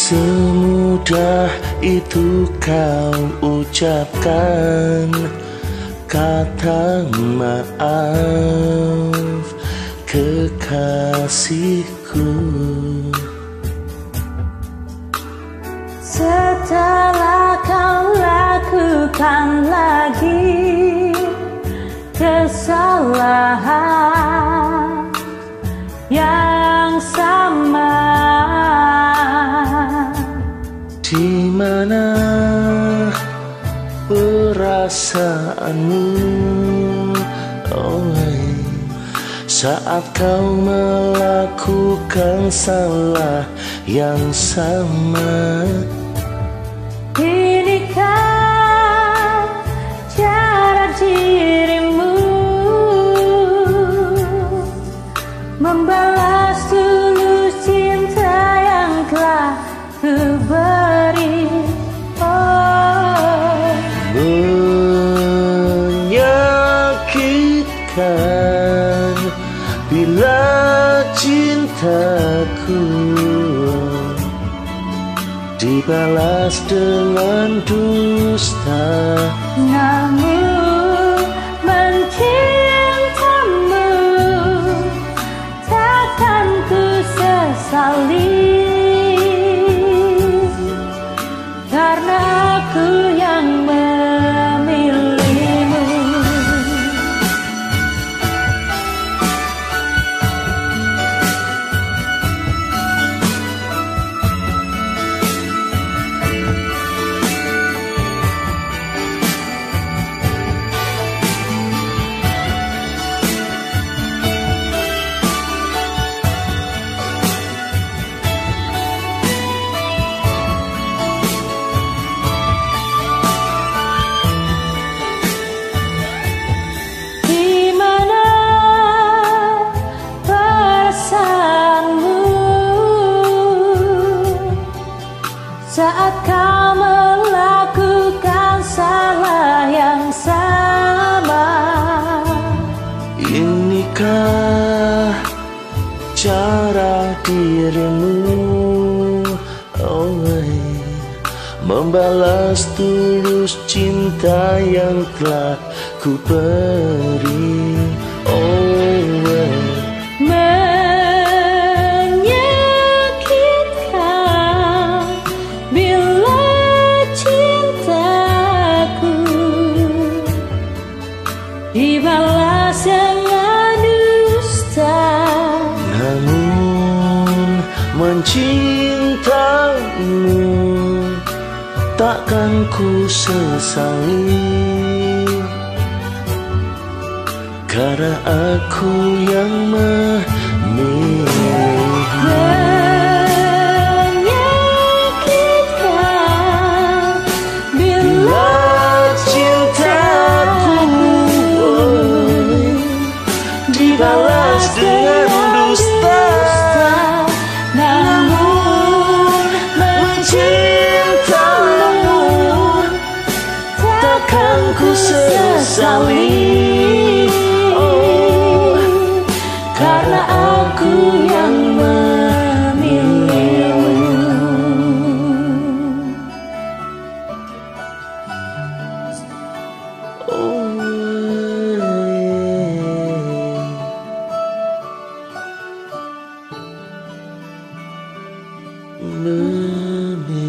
Semudah itu kau ucapkan kata maaf, kekasihku. Setelah kau lakukan lagi kesalahan yang sama, di mana perasaanmu, saat kau melakukan salah yang sama? Inikah cara dirimu membalas tulus cinta yang telah ku beri? Menyakitkan bila cintaku dibalas dengan dusta. Namun mencintamu takkan ku sesali, karena aku yang memilihmu. Saat kau melakukan salah yang sama, inikah cara dirimu membalas tulus cinta yang telah ku beri? dibalas dengan dusta. Namun mencintamu takkan ku sesali, karena aku yang memilih. Dibalas dengan dusta, namun mencintamu takkan ku sesali, karena aku yang memilihmu. Memilih.